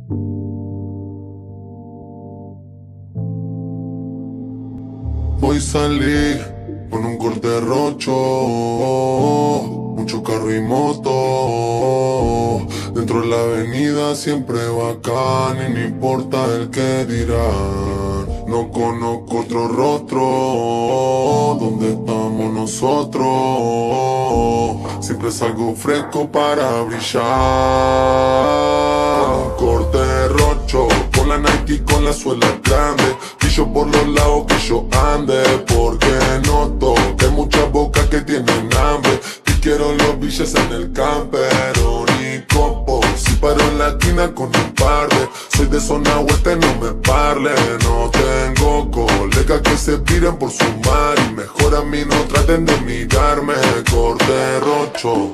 Hoy salí con un corte rocho, mucho carro y moto. Dentro de la avenida siempre bacán y no importa el que dirán. No conozco otro rostro, ¿dónde estamos nosotros? Siempre salgo fresco para brillar. Con un corte rocho, con la Nike y con la suela grande. Brillo por los lados que yo ande, porque noto que hay muchas bocas que tienen hambre. Y quiero los billetes en el campero, ni copo. Si paro en la esquina con un par de, soy de zona oeste, no me parle. No tengo colegas que se piren por sumar, y mejor a mí no traten de mirarme. Corte rocho,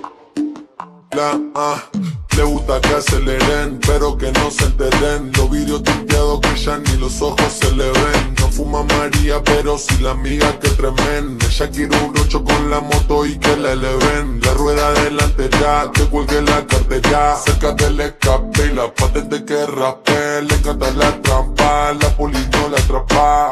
le gusta que aceleren, pero que no se enteren. Los vidrios tinteados que ya ni los ojos se le ven. No fuma María, pero si la amiga que tremen. Ella quiere un rocho con la moto y que la eleven. La rueda delantera, que cuelgue la cartera. Cerca del escape y la patente que rape. Le encanta la trampa, la poli no la atrapa.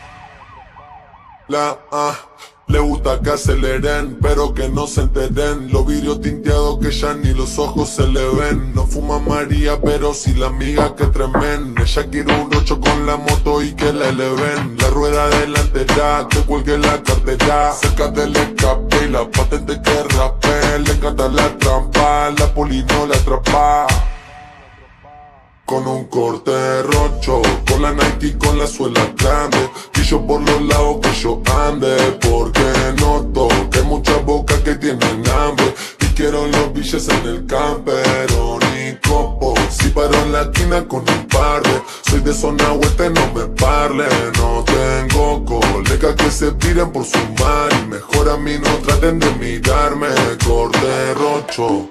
Le gusta que aceleren, pero que no se enteren. Los vidrios tinteados que ya ni los ojos se le ven. No fuma María, pero si la amiga que tremen. Ella quiere un rocho con la moto y que la eleven. La rueda delantera, que cuelgue la cartera. Cerca del escape y la patente que rape. Le encanta la trampa, la poli no la atrapa. Con un corte rocho, con la Nike y con la suela grande. Brillo por los lados que yo ande, porque noto que hay muchas bocas que tienen hambre. Y quiero los billetes en el campero, ni copo. Si paro en la esquina con un par de, soy de zona oeste, no me parle. No tengo colegas que se tiren por sumar, y mejor a mí no traten de mirarme. Corte rocho,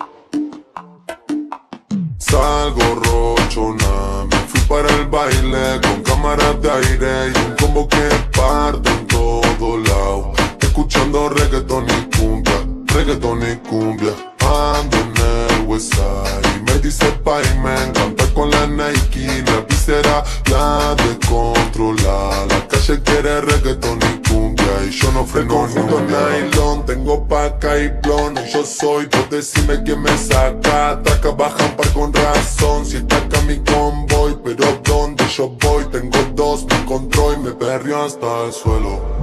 salgo rocho, me fui para el baile con cámaras de aire y un combo que parte en todo lado. Escuchando reggaetón y cumbia, reggaetón y cumbia. Ando en el Westside y me dice pai, me encanta con la Nike. La visera la descontrola, la calle quiere reggaetón y cumbia. Y yo no freno ni un nylon, tengo paca y blon. Y yo soy, vos decime quién me saca. Traca, bajan par con razón, si está acá mi convoy. Pero donde yo voy, tengo dos, me encontró y me perrió hasta el suelo.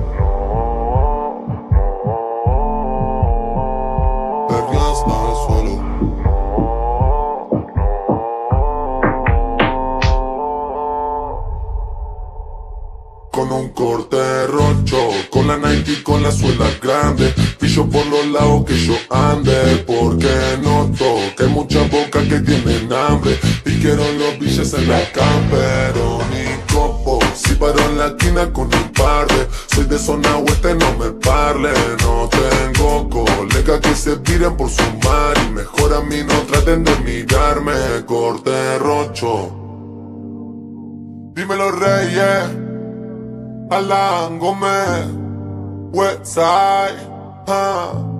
Perrió hasta el suelo. Con un corte rocho, con la Nike y con la suela grande. Brillo por los lados que yo ande, porque noto que hay muchas bocas que tienen hambre. Y quiero los billetes en el campero, ni copo. Si paro en la esquina con un par de, soy de zona oeste, no me parle. No tengo colegas que se tiren por sumar, y mejor a mí no traten de mirarme. Corte rocho, dímelo Reyes, Alan Gómez, Westside,